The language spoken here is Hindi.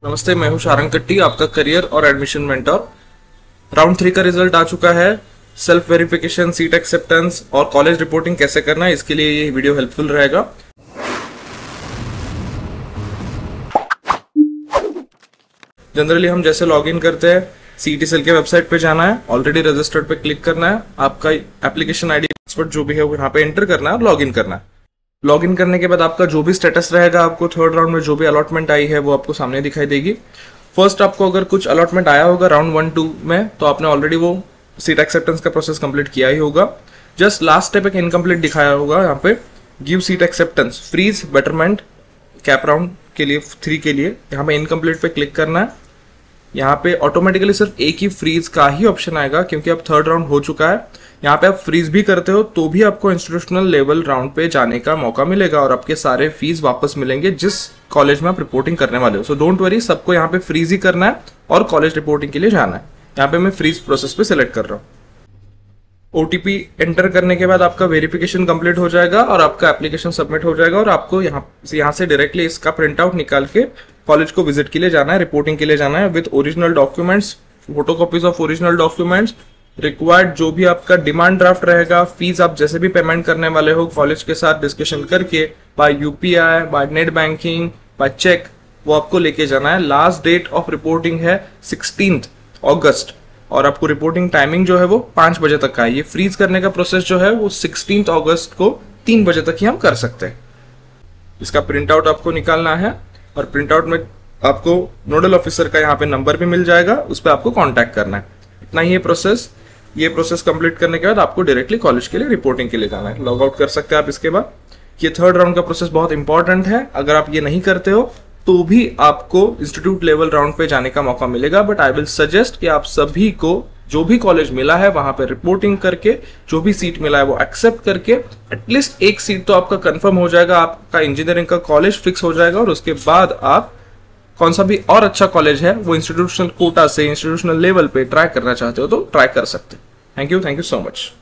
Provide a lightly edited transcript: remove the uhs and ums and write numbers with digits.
नमस्ते, मैं हूं शारंग कट्टी, आपका करियर और एडमिशन मेंटर। राउंड 3 का रिजल्ट आ चुका है। सेल्फ वेरिफिकेशन, सीट एक्सेप्टेंस और कॉलेज रिपोर्टिंग कैसे करना है, इसके लिए ये वीडियो हेल्पफुल रहेगा। जनरली हम जैसे लॉगिन करते हैं, सीईटी सेल के वेबसाइट पे जाना है, ऑलरेडी रजिस्टर्ड पे क्लिक करना है, आपका एप्लीकेशन आईडी पासवर्ड जो भी है वो यहाँ पे एंटर करना है और लॉगिन करना है। लॉगिन करने के बाद आपका जो भी स्टेटस रहेगा, आपको थर्ड राउंड में जो भी अलॉटमेंट आई है वो आपको सामने दिखाई देगी। फर्स्ट आपको अगर कुछ अलॉटमेंट आया होगा राउंड 1-2 में, तो आपने ऑलरेडी वो सीट एक्सेप्टेंस का प्रोसेस कंप्लीट किया ही होगा। जस्ट लास्ट स्टेप एक इनकम्प्लीट दिखाया होगा यहाँ पे, give seat acceptance freeze betterment cap round के लिए 3 के लिए, यहाँ पे इनकम्प्लीट पे क्लिक करना है। यहाँ पे ऑटोमेटिकली सिर्फ एक ही फ्रीज का ही ऑप्शन आएगा क्योंकि अब थर्ड राउंड हो चुका है। यहाँ पे आप फ्रीज भी करते हो तो भी आपको इंस्टीट्यूशनल लेवल राउंड पे जाने का मौका मिलेगा और आपके सारे फीस वापस मिलेंगे जिस कॉलेज में आप रिपोर्टिंग करने वाले हो। सो डोंट वरी, सबको यहाँ पे फ्रीज ही करना है और कॉलेज रिपोर्टिंग के लिए जाना है। यहाँ पे मैं फ्रीज प्रोसेस पे सिलेक्ट कर रहा हूँ। ओटीपी एंटर करने के बाद आपका वेरिफिकेशन कंप्लीट हो जाएगा और आपका एप्लीकेशन सबमिट हो जाएगा और आपको यहाँ से डायरेक्टली इसका प्रिंट आउट निकाल के कॉलेज को विजिट के लिए जाना है, रिपोर्टिंग के लिए जाना है with original documents, photocopies of original documents, required जो भी आपका डिमांड ड्राफ्ट रहेगा, फीस आप जैसे भी पेमेंट करने वाले हो कॉलेज के साथ डिस्कशन करके, by UPI, by net banking, by cheque, वो आपको लेके जाना है। लास्ट डेट ऑफ रिपोर्टिंग है 16 अगस्त और आपको रिपोर्टिंग टाइमिंग जो है वो 5 बजे तक का है। ये फ्रीज करने का प्रोसेस जो है वो 16 अगस्त को 3 बजे तक ही हम कर सकते हैं। इसका प्रिंट आउट आपको निकालना है और प्रिंट आउट में आपको नोडल ऑफिसर का यहाँ पे नंबर भी मिल जाएगा, उस पर आपको कांटेक्ट करना है। इतना ही ये प्रोसेस कंप्लीट करने के बाद आपको डायरेक्टली कॉलेज के लिए रिपोर्टिंग के लिए जाना है। लॉग आउट कर सकते हैं आप इसके बाद। ये थर्ड राउंड का प्रोसेस बहुत इंपॉर्टेंट है, अगर आप ये नहीं करते हो तो भी आपको इंस्टीट्यूट लेवल राउंड पे जाने का मौका मिलेगा। बट आई विल सजेस्ट कि आप सभी को जो भी कॉलेज मिला है वहां पे रिपोर्टिंग करके जो भी सीट मिला है वो एक्सेप्ट करके एटलीस्ट एक सीट तो आपका कंफर्म हो जाएगा, आपका इंजीनियरिंग का कॉलेज फिक्स हो जाएगा और उसके बाद आप कौन सा भी और अच्छा कॉलेज है वो इंस्टीट्यूशनल कोटा से इंस्टीट्यूशनल लेवल पे ट्राई करना चाहते हो तो ट्राई कर सकते हैं। Thank you so much.